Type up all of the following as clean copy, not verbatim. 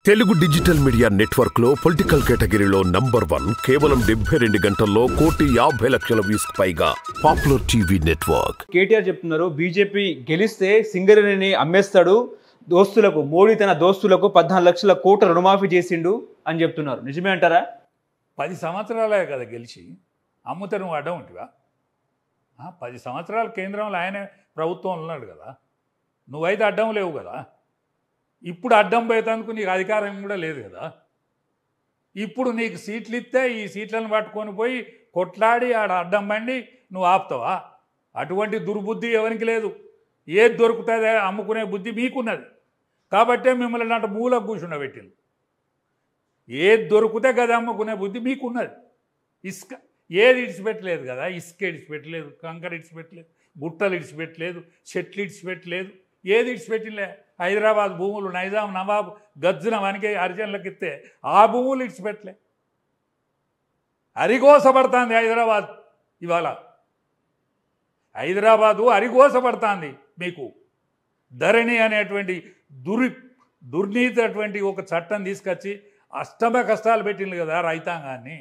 Telugu digital media network లో political కేటగిరీలో number 1 కేవలం 72 గంటల్లో 1,50,00,000 వ్యూస్ పైగా పాపులర్ టీవీ నెట్వర్క్. కేటీఆర్ చెప్తున్నారు బీజేపీ గెలిస్తే సింగరేణిని అమ్మేస్తాడు దోస్తులకు, మోడీ తన దోస్తులకు 14 లక్షల కోట్ల రుణమాఫీ చేసిండు అని చెప్తున్నారు. నిజమే అంటారా? 10 సంవత్సరాలే కదా గెలిచి అమ్ముతే నువ్వు అడ్డం ఉంటివా? 10 సంవత్సరాలు కేంద్రంలో ఆయనే ప్రభుత్వం ఉన్నాడు కదా, నువ్వైతే అడ్డం లేవు కదా. ఇప్పుడు అడ్డం పోయేందుకు నీకు అధికారం కూడా లేదు కదా. ఇప్పుడు నీకు సీట్లు ఇస్తే ఈ సీట్లను పట్టుకొని పోయి కొట్లాడి ఆడ అడ్డం బండి నువ్వు ఆపుతావా? అటువంటి దుర్బుద్ధి ఎవరికి లేదు. ఏది దొరుకుతుందో అమ్ముకునే బుద్ధి మీకున్నది కాబట్టే మిమ్మల్ని అంటే మూలకు కూర్చుండబెట్టింది. ఏది దొరికితే కదా అమ్ముకునే బుద్ధి మీకున్నది. ఇసుక ఏది ఇడిచిపెట్టలేదు కదా, ఇసుక ఇడిచిపెట్టలేదు, కంకర ఇడిచిపెట్టలేదు, గుట్టలు ఇడిచిపెట్టలేదు, చెట్లు ఇడిచిపెట్టలేదు, ఏది ఇడిచిపెట్టిలే. హైదరాబాద్ భూములు నైజాం నవాబు గజ్జున వనికి హరిజనులకు ఇస్తే ఆ భూములు ఇడిచిపెట్టలే. అరిగోసపడుతుంది హైదరాబాద్. ఇవాళ హైదరాబాదు అరిగోసపడుతుంది. మీకు ధరణి అనేటువంటి దుర్నీతి అటువంటి ఒక చట్టం తీసుకొచ్చి అష్టమ కష్టాలు పెట్టింది కదా రైతాంగాన్ని.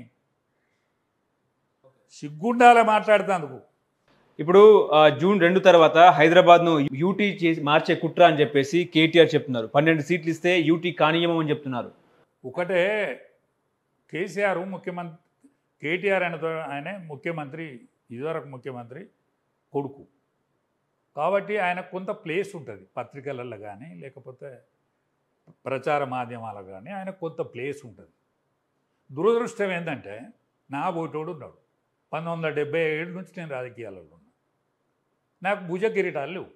సిగ్గుండాలే మాట్లాడుతందుకు. ఇప్పుడు జూన్ 2 తర్వాత హైదరాబాద్ను యూటీ చేసి మార్చే కుట్ర అని చెప్పేసి కేటీఆర్ చెప్తున్నారు. 12 సీట్లు ఇస్తే యూటీ కానీయమం అని చెప్తున్నారు. ఒకటే కేసీఆర్ ముఖ్యమంత్రి, కేటీఆర్ ఆయనే ముఖ్యమంత్రి, ఇదివరకు ముఖ్యమంత్రి కొడుకు కాబట్టి ఆయన కొంత ప్లేస్ ఉంటుంది పత్రికలలో కానీ లేకపోతే ప్రచార మాధ్యమాలకు కానీ ఆయన కొంత ప్లేస్ ఉంటుంది. దురదృష్టం ఏంటంటే నా ఓటోడు ఉన్నాడు. 1977 నుంచి నేను రాజకీయాలలో ఉన్నా. నాకు భుజ కిరీటాలు లేవు.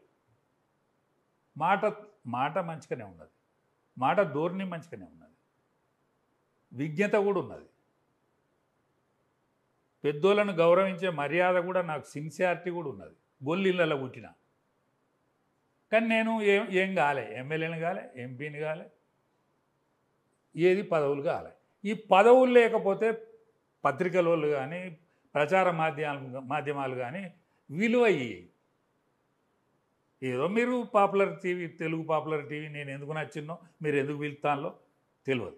మాట మంచిగానే ఉన్నది, మాట ధోరణి మంచిగానే ఉన్నది, విజ్ఞత కూడా ఉన్నది, పెద్దోళ్ళను గౌరవించే మర్యాద కూడా నాకు, సిన్సియారిటీ కూడా ఉన్నది. గొల్లిళ్ళలో పుట్టిన కానీ నేను ఏం కాలే, ఎమ్మెల్యేని కాలే, ఎంపీని కాలే, ఏది పదవులు కాలే. ఈ పదవులు లేకపోతే పత్రికల వాళ్ళు కానీ ప్రచార మాధ్యమాలు కానీ విలువ అయ్యాయి. ఏదో మీరు popular TV, Telugu popular TV నేను ఎందుకు నచ్చినో మీరు ఎందుకు పిలుస్తానో తెలియదు.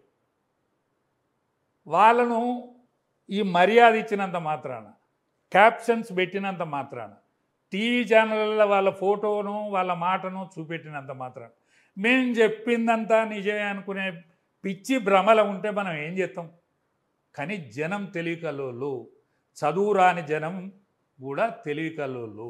వాళ్ళను ఈ మర్యాద ఇచ్చినంత మాత్రాన, క్యాప్షన్స్ పెట్టినంత మాత్రాన, టీవీ ఛానళ్ళలో వాళ్ళ ఫోటోను వాళ్ళ మాటను చూపెట్టినంత మాత్రాన మేము చెప్పిందంతా నిజమే అనుకునే పిచ్చి భ్రమల ఉంటే మనం ఏం చేస్తాం? కానీ జనం తెలివికల్లోళ్ళు, చదువు రాని జనం కూడా తెలివికల్లోళ్ళు.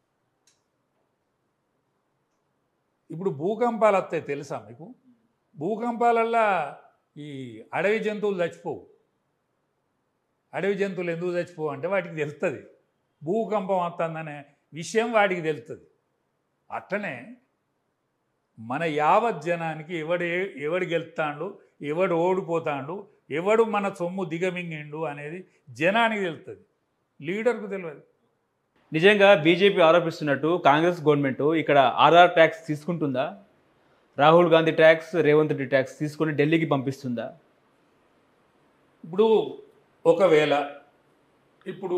ఇప్పుడు భూకంపాలు వస్తాయి తెలుసా మీకు? భూకంపాలల్లో ఈ అడవి జంతువులు చచ్చిపోవు. అడవి జంతువులు ఎందుకు చచ్చిపోవు అంటే వాటికి తెలుస్తుంది భూకంపం వస్తుందనే విషయం, వాటికి తెలుస్తుంది. అట్లనే మన యావత్ జనానికి ఎవడు గెలుస్తాడు, ఎవడు ఓడిపోతాడు, ఎవడు మన సొమ్ము దిగమింగిండు అనేది జనానికి తెలుస్తుంది, లీడర్కు తెలియదు. నిజంగా బీజేపీ ఆరోపిస్తున్నట్టు కాంగ్రెస్ గవర్నమెంట్ ఇక్కడ ఆర్ఆర్ ట్యాక్స్ తీసుకుంటుందా? రాహుల్ గాంధీ ట్యాక్స్, రేవంత్ రెడ్డి ట్యాక్స్ తీసుకొని ఢిల్లీకి పంపిస్తుందా? ఇప్పుడు ఒకవేళ ఇప్పుడు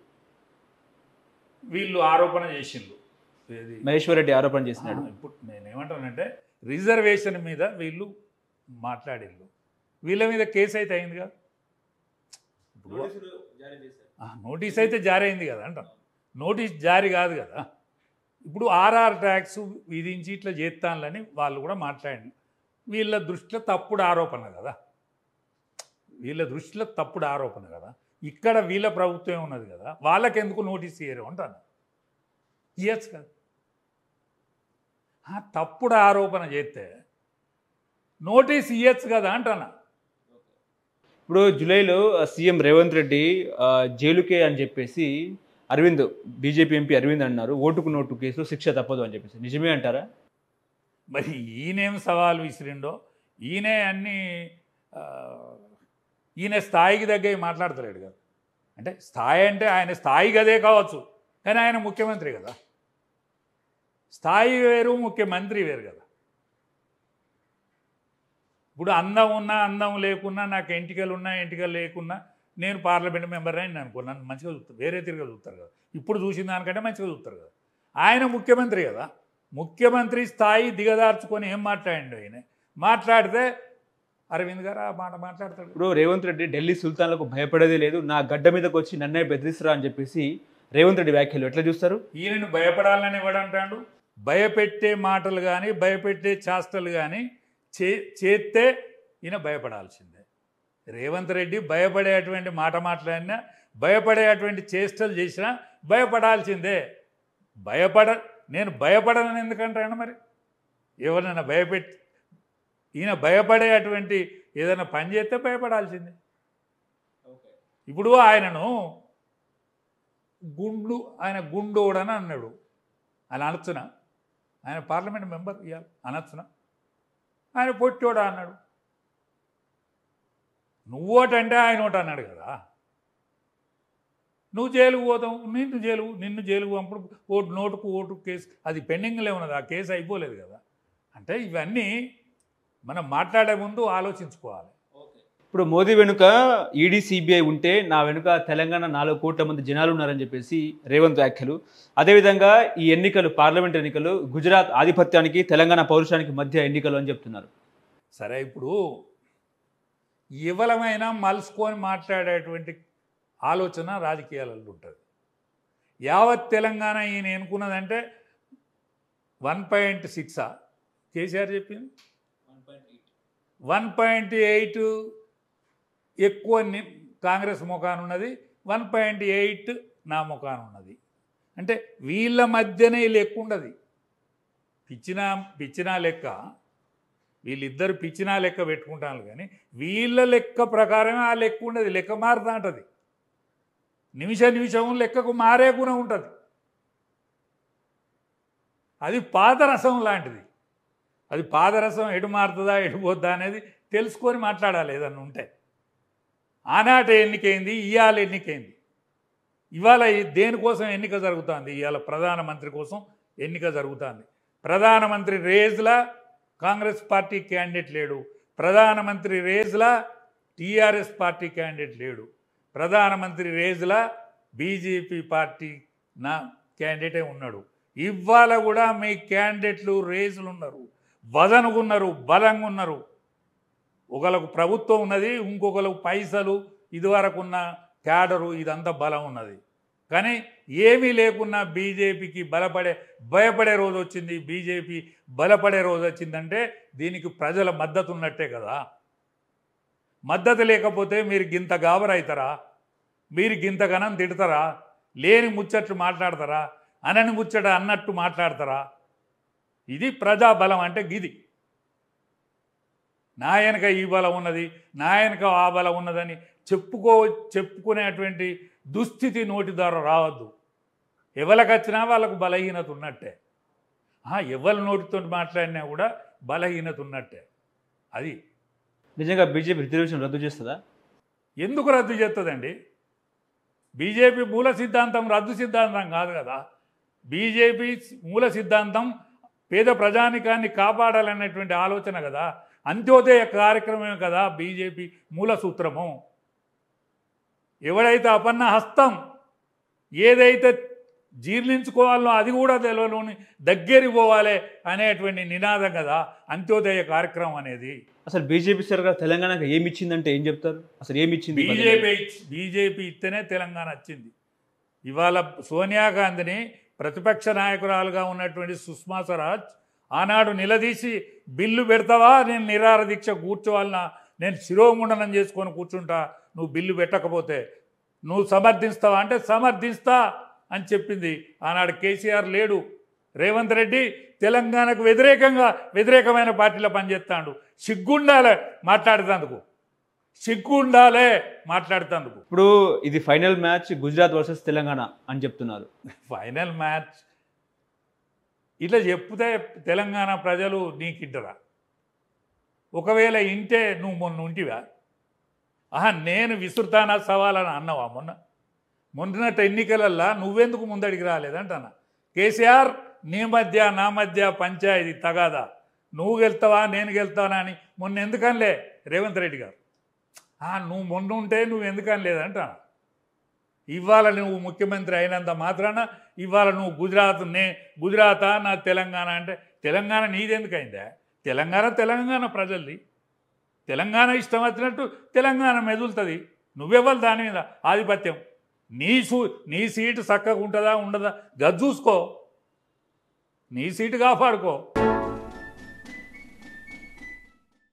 వీళ్ళు ఆరోపణ చేసిండ్రు, మహేశ్వర్ రెడ్డి ఆరోపణ చేసినాడు. ఇప్పుడు నేనేమంటానంటే రిజర్వేషన్ మీద వీళ్ళు మాట్లాడిండ్రు, వీళ్ళ మీద కేసు అయితే అయింది కదా. ఇప్పుడు నోటీస్ అయితే జారీ అయింది కదా అంట, నోటీస్ జారీ కాదు కదా. ఇప్పుడు ఆర్ఆర్ ట్యాక్స్ విధించి ఇట్లా చేస్తానులని వాళ్ళు కూడా మాట్లాడి, వీళ్ళ దృష్టిలో తప్పుడు ఆరోపణ కదా, వీళ్ళ దృష్టిలో తప్పుడు ఆరోపణ కదా. ఇక్కడ వీళ్ళ ప్రభుత్వం ఉన్నది కదా, వాళ్ళకెందుకు నోటీస్ ఇయ్యరు అంటాను. ఇయ్యచ్చు కదా. తప్పుడు ఆరోపణ చేస్తే నోటీస్ ఇయ్యచ్చు కదా అంటానా. ఇప్పుడు జూలైలో సీఎం రేవంత్ రెడ్డి జైలుకే అని చెప్పేసి బీజేపీ ఎంపీ అరవింద్ అన్నారు. ఓటుకు నోటు కేసులో శిక్ష తప్పదు అని చెప్పేసి నిజమే అంటారా? మరి ఈయనేం సవాల్ విసిరిండో, ఈయన స్థాయికి దగ్గర మాట్లాడతలేడు కదా. అంటే స్థాయి అంటే ఆయన స్థాయి గదే కావచ్చు, కానీ ఆయన ముఖ్యమంత్రి కదా. స్థాయి వేరు, ముఖ్యమంత్రి వేరు కదా. ఇప్పుడు అందం ఉన్నా అందం లేకున్నా, నాకు ఎంటికలు ఉన్నా ఎంటికలు లేకున్నా నేను పార్లమెంట్ మెంబర్ అయిన అనుకో, నన్ను మంచిగా చూస్తారు, వేరే తిరిగా చూస్తారు కదా. ఇప్పుడు చూసిన దానికంటే మంచిగా చూస్తారు కదా. ఆయన ముఖ్యమంత్రి కదా. ముఖ్యమంత్రి స్థాయి దిగదార్చుకొని ఏం మాట్లాడిండు ఆయన? మాట్లాడితే అరవింద్ గారు ఆ మాట మాట్లాడతాడు. ఇప్పుడు రేవంత్ రెడ్డి ఢిల్లీ సుల్తాన్లకు భయపడేది లేదు, నా గడ్డ మీదకి వచ్చి నన్నే బెదిరిస్తారా అని చెప్పేసి రేవంత్ రెడ్డి వ్యాఖ్యలు ఎట్లా చూస్తారు? ఈయనను భయపడాలని ఎవడంటాడు? భయపెట్టే మాటలు కానీ భయపెట్టే చేష్టలు కానీ చేస్తే ఈయన భయపడాల్సిందే. రేవంత్ రెడ్డి భయపడేటువంటి మాట మాట్లాడినా భయపడేటువంటి చేష్టలు చేసినా భయపడాల్సిందే. నేను భయపడనని ఎందుకంటాను మరి? ఎవరైనా ఈయన భయపడేటువంటి ఏదైనా పని చేస్తే భయపడాల్సిందే. ఇప్పుడు ఆయనను ఆయన గుండోడని అన్నాడు, ఆయన అనొచ్చునా? ఆయన పార్లమెంట్ మెంబర్ ఇవ్వాలి అనొచ్చునా? ఆయన పొట్టోడా అన్నాడు. నువ్వోటంటే ఆయన ఒకటి అన్నాడు కదా. నువ్వు జైలుకు పోతావు, నిన్ను జైలుకు పంపుడు, నోటుకు ఓటు కేసు అది పెండింగ్లో ఉన్నది, ఆ కేసు అయిపోలేదు కదా. అంటే ఇవన్నీ మనం మాట్లాడే ముందు ఆలోచించుకోవాలి. ఇప్పుడు మోదీ వెనుక ఈడీ సిబిఐ ఉంటే నా వెనుక తెలంగాణ 4 కోట్ల మంది జనాలు ఉన్నారని చెప్పేసి రేవంత్ వ్యాఖ్యలు. అదేవిధంగా ఈ ఎన్నికలు పార్లమెంట్ ఎన్నికలు గుజరాత్ ఆధిపత్యానికి తెలంగాణ పౌరుషానికి మధ్య ఎన్నికలు అని చెప్తున్నారు. సరే, ఇప్పుడు ఎవలమైనా మలుసుకొని మాట్లాడేటువంటి ఆలోచన రాజకీయాలలో ఉంటుంది. యావత్ తెలంగాణ ఈయన ఎన్నుకున్నదంటే 1.6 కేసీఆర్ చెప్పింది 1.8 ఎక్కువ కాంగ్రెస్ ముఖాన ఉన్నది, 1.8 నా ముఖాన ఉన్నది. అంటే వీళ్ళ మధ్యనే లెక్క ఉండదు. పిచ్చినా లెక్క వీళ్ళిద్దరు పిచ్చినా లెక్క పెట్టుకుంటాను, కానీ వీళ్ళ లెక్క ప్రకారమే ఆ లెక్క ఉండదు. లెక్క మారుతా ఉంటుంది, నిమిషం లెక్కకు మారే గుణం ఉంటుంది. అది పాదరసం లాంటిది. అది పాదరసం ఎటు మారుతుందా ఎటు పోద్దా అనేది తెలుసుకొని మాట్లాడాలి ఏదన్నా ఉంటే. ఆనాట ఎన్నికైంది, ఇవాళ ఎన్నికైంది. ఇవాళ దేనికోసం ఎన్నిక జరుగుతుంది? ఇవాళ ప్రధానమంత్రి కోసం ఎన్నిక జరుగుతుంది. ప్రధానమంత్రి రేజ్లా కాంగ్రెస్ పార్టీ క్యాండిడేట్ లేడు, ప్రధానమంత్రి రేజ్లా టీఆర్ఎస్ పార్టీ క్యాండిడేట్ లేడు, ప్రధానమంత్రి రేజ్లా బీజేపీ పార్టీ నా క్యాండిడేటే ఉన్నాడు. ఇవాళ కూడా మీ క్యాండిడేట్లు రేజులు ఉన్నారు, వదనుగున్నారు, బలంగా ఉన్నారు. ఒకళ్ళకు ప్రభుత్వం ఉన్నది, ఇంకొకరికి పైసలు, ఇదివరకు ఉన్న క్యాడరు, ఇదంతా బలం ఉన్నది. కానీ ఏమీ లేకున్నా బీజేపీకి భయపడే రోజు వచ్చింది. బీజేపీ బలపడే రోజు వచ్చిందంటే దీనికి ప్రజల మద్దతు ఉన్నట్టే కదా. మద్దతు లేకపోతే మీరు గింత గాబరైతారా? మీరు గింతగనం తిడతారా? లేని ముచ్చట్లు మాట్లాడతారా? అనని ముచ్చట అన్నట్టు మాట్లాడతారా? ఇది ప్రజాబలం అంటే గిది. నా వెనక ఈ బలం ఉన్నది, నా వెనక ఆ బలం ఉన్నదని చెప్పుకునేటువంటి దుస్థితి నోటి ద్వారా రావద్దు. ఎవరికి వచ్చినా వాళ్ళకు బలహీనత ఉన్నట్టే. ఎవరి నోటితో మాట్లాడినా కూడా బలహీనత ఉన్నట్టే. అది నిజంగా బీజేపీ రిజర్వేషన్ రద్దు చేస్తుందా? ఎందుకు రద్దు చేస్తుందండి? బీజేపీ మూల సిద్ధాంతం రద్దు సిద్ధాంతం కాదు కదా. బీజేపీ మూల సిద్ధాంతం పేద ప్రజానికాన్ని కాపాడాలనేటువంటి ఆలోచన కదా. అంత్యోదయ కార్యక్రమమే కదా బీజేపీ మూల సూత్రము. ఎవడైతే అపన్న హస్తం ఏదైతే జీర్ణించుకోవాలో అది కూడా తెలియని దగ్గరికి పోవాలి అనేటువంటి నినాదం కదా అంత్యోదయ కార్యక్రమం అనేది. అసలు బీజేపీ సర్కార్ తెలంగాణకు ఏమి ఇచ్చిందంటే ఏం చెప్తారు? అసలు ఏమి ఇచ్చింది? బీజేపీ ఇస్తేనే తెలంగాణ వచ్చింది. ఇవాళ సోనియా గాంధీని ప్రతిపక్ష నాయకురాలుగా ఉన్నటువంటి సుష్మా స్వరాజ్ ఆనాడు నిలదీసి బిల్లు పెడతావా, నేను నిరాహార దీక్ష కూర్చోవాలన్నా, నేను శిరోముండనం చేసుకొని కూర్చుంటా, నువ్వు బిల్లు పెట్టకపోతే నువ్వు సమర్థిస్తావా అంటే సమర్థిస్తా అని చెప్పింది. ఆనాడు కేసీఆర్ లేడు, రేవంత్ రెడ్డి తెలంగాణకు వ్యతిరేకమైన పార్టీలో పనిచేస్తాడు. సిగ్గుండాలే మాట్లాడుతందుకు, సిగ్గుండాలే మాట్లాడుతందుకు. ఇప్పుడు ఇది final match Gujarat versus Telangana అని చెప్తున్నారు. ఫైనల్ మ్యాచ్ ఇట్లా చెప్తే తెలంగాణ ప్రజలు నీకింటరా? ఒకవేళ ఇంటే నువ్వు మొన్న ఉంటివా? నేను విస్తృతానా సవాలని అన్నావా? మొన్నటి ఎన్నికలల్లా నువ్వెందుకు ముందడికి రాలేదంటన్నా. కేసీఆర్ నీ మధ్య నా మధ్య పంచాయతీ తగాదా, నువ్వు గెలుతావా నేను గెలుతావా అని మొన్న ఎందుకనిలే రేవంత్ రెడ్డి గారు. నువ్వు మొన్న ఉంటే నువ్వు ఎందుకనిలేదంటా. ఇవాళ నువ్వు ముఖ్యమంత్రి అయినంత మాత్రాన ఇవాళ నువ్వు గుజరాతా నా తెలంగాణ అంటే తెలంగాణ నీదెందుకైందా? తెలంగాణ ప్రజలది. తెలంగాణ ఇష్టం వచ్చినట్టు తెలంగాణ మెదులుతుంది. నువ్వెవ్వాలి దాని మీద ఆధిపత్యం. నీ సీటు చక్కగా ఉంటుందా ఉండదా గది చూసుకో, నీ సీటు కాపాడుకో.